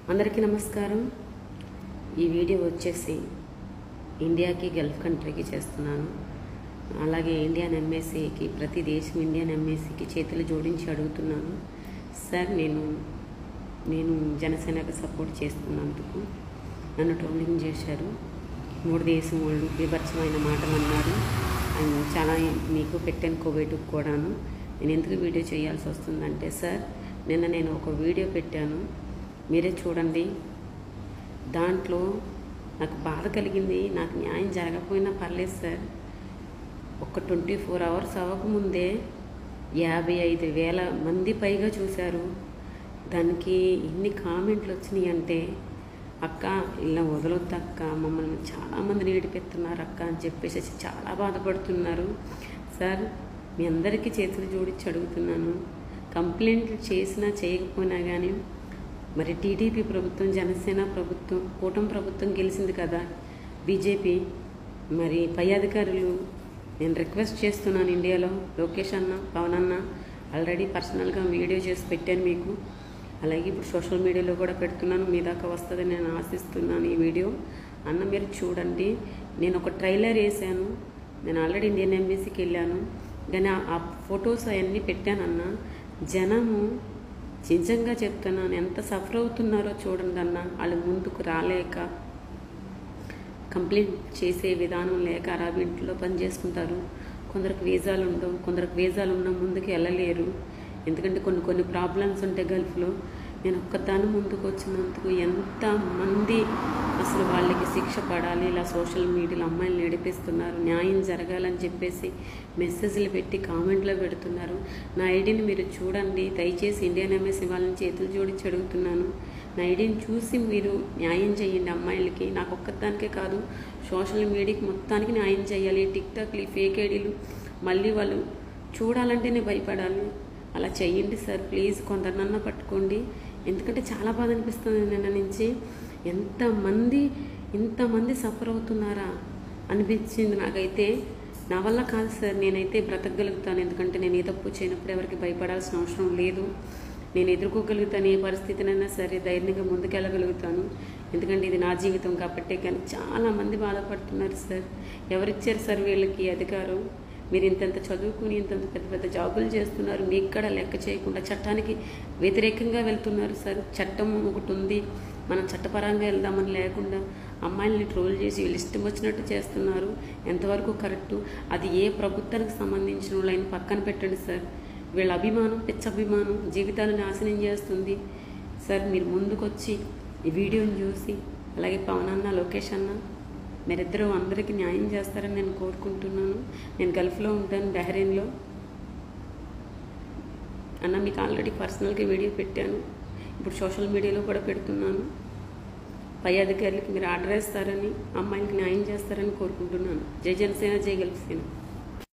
అందరికీ నమస్కారం। ఈ వీడియో వచ్చేసి ఇండియాకి గల్ఫ్ కంట్రీకి చేస్తున్నాను। అలాగే ఇండియన్ ఎంబసీకి ప్రతి దేశం ఇండియన్ ఎంబసీకి చేతులు జోడించి అడుగుతున్నాను సార్, నేను జనసేనకు సపోర్ట్ చేస్తున్నందుకు నన్ను ట్రోలింగ్ చేశారు। 3 దేశం వాళ్ళు విభత్సమైన మాటలు అన్నారు। చాలా మీకు పెట్టాను కోవిడ్కి కూడాను। నేను ఎందుకు వీడియో చేయాల్సి వస్తుందంటే సార్, నిన్న నేను ఒక వీడియో పెట్టాను, మీరే చూడండి। దాంట్లో నాకు బాధ కలిగింది। నాకు న్యాయం జరగకపోయినా పర్లేదు సార్, ఒక 24 అవర్స్ అవ్వకముందే 55,000 మంది పైగా చూశారు। దానికి ఇన్ని కామెంట్లు వచ్చినాయి అంటే, అక్క ఇలా వదలొద్దు అక్క, మమ్మల్ని చాలామంది ఏడిపెడుతున్నారు అక్క అని చెప్పేసి చాలా బాధపడుతున్నారు సార్। మీ అందరికీ చేతులు జోడించి అడుగుతున్నాను, కంప్లైంట్లు చేసినా చేయకపోయినా కానీ మరి టీడీపీ ప్రభుత్వం, జనసేన ప్రభుత్వం, కూటమి ప్రభుత్వం గెలిచింది కదా, బీజేపీ, మరి పై అధికారులు నేను రిక్వెస్ట్ చేస్తున్నాను ఇండియాలో, లోకేష్ అన్న, పవన్ అన్న ఆల్రెడీ పర్సనల్గా వీడియో చేసి పెట్టాను మీకు, అలాగే ఇప్పుడు సోషల్ మీడియాలో కూడా పెడుతున్నాను, మీ దాకా వస్తుందని నేను ఆశిస్తున్నాను ఈ వీడియో అన్న, మీరు చూడండి। నేను ఒక ట్రైలర్ వేసాను, నేను ఆల్రెడీ ఇండియన్ ఎంబసీకి వెళ్ళాను, కానీ ఆ ఫొటోస్ అవన్నీ పెట్టానన్న, జనము నిజంగా చెప్తున్నాను ఎంత సఫర్ అవుతున్నారో చూడండి అన్న। వాళ్ళు ముందుకు రాలేక, కంప్లీట్ చేసే విధానం లేక అరబ్ ఇంట్లో పని చేసుకుంటారు। కొందరికి వీసాలు ఉండవు, కొందరికి వీసాలు ఉన్న ముందుకు వెళ్ళలేరు, ఎందుకంటే కొన్ని ప్రాబ్లమ్స్ ఉంటాయి గల్ఫ్లో। నేను ఒక్కదాన్ని ముందుకు వచ్చినందుకు ఎంతమంది అసలు వాళ్ళకి శిక్ష పడాలి, ఇలా సోషల్ మీడియాలో అమ్మాయిలు ఏడిపిస్తున్నారు, న్యాయం జరగాలని చెప్పేసి మెసేజ్లు పెట్టి కామెంట్లో పెడుతున్నారు। నా ఐడిని మీరు చూడండి దయచేసి, ఇండియన్ ఎంబసీ వాళ్ళని చేతులు జోడించి అడుగుతున్నాను, నా ఐడిని చూసి మీరు న్యాయం చేయండి అమ్మాయిలకి, నాకు ఒక్కదానికే కాదు సోషల్ మీడియాకి మొత్తానికి న్యాయం చేయాలి। టిక్టాక్లు, ఫేక్ ఐడీలు మళ్ళీ వాళ్ళు చూడాలంటేనే భయపడాలి, అలా చెయ్యండి సార్ ప్లీజ్, కొందరినన్నా పట్టుకోండి, ఎందుకంటే చాలా బాధ అనిపిస్తుంది నిన్న నుంచి, ఇంతమంది సఫర్ అవుతున్నారా అనిపించింది నాకైతే। నా వల్ల కాదు సార్, నేనైతే బ్రతకగలుగుతాను, ఎందుకంటే నేను ఏ తప్పు చేయనప్పుడు ఎవరికి భయపడాల్సిన అవసరం లేదు, నేను ఎదుర్కోగలుగుతాను, ఏ పరిస్థితినైనా సరే ధైర్యంగా ముందుకెళ్ళగలుగుతాను, ఎందుకంటే ఇది నా జీవితం కాబట్టి। కానీ చాలామంది బాధపడుతున్నారు సార్, ఎవరిచ్చారు సార్ వీళ్ళకి అధికారం? మీరు ఇంతంత చదువుకుని ఇంతంత పెద్ద జాబులు చేస్తున్నారు, మీకు కూడా లెక్క చేయకుండా చట్టానికి వ్యతిరేకంగా వెళ్తున్నారు సార్। చట్టం ఒకటి ఉంది, మనం చట్టపరంగా వెళ్దామని లేకుండా అమ్మాయిల్ని ట్రోల్ చేసి వీళ్ళు ఇష్టం వచ్చినట్టు చేస్తున్నారు, ఎంతవరకు కరెక్టు? అది ఏ ప్రభుత్వానికి సంబంధించిన వాళ్ళని పక్కన పెట్టండి సార్, వీళ్ళ అభిమానం పిచ్చభిమానం జీవితాలను నాశనం చేస్తుంది సార్। మీరు ముందుకొచ్చి ఈ వీడియోని చూసి, అలాగే పవన్ అన్న, లోకేష్ అన్న, మీరిద్దరూ అందరికీ న్యాయం చేస్తారని నేను కోరుకుంటున్నాను। నేను గల్ఫ్లో ఉంటాను, బహ్రెయిన్లో అన్న, మీకు ఆల్రెడీ పర్సనల్గా వీడియో పెట్టాను, ఇప్పుడు సోషల్ మీడియాలో కూడా పెడుతున్నాను, పై అధికారులకి మీరు ఆర్డర్ ఇస్తారని, అమ్మాయిలకి న్యాయం చేస్తారని కోరుకుంటున్నాను। జై జనసేన, జై గల్ఫ్ సేన।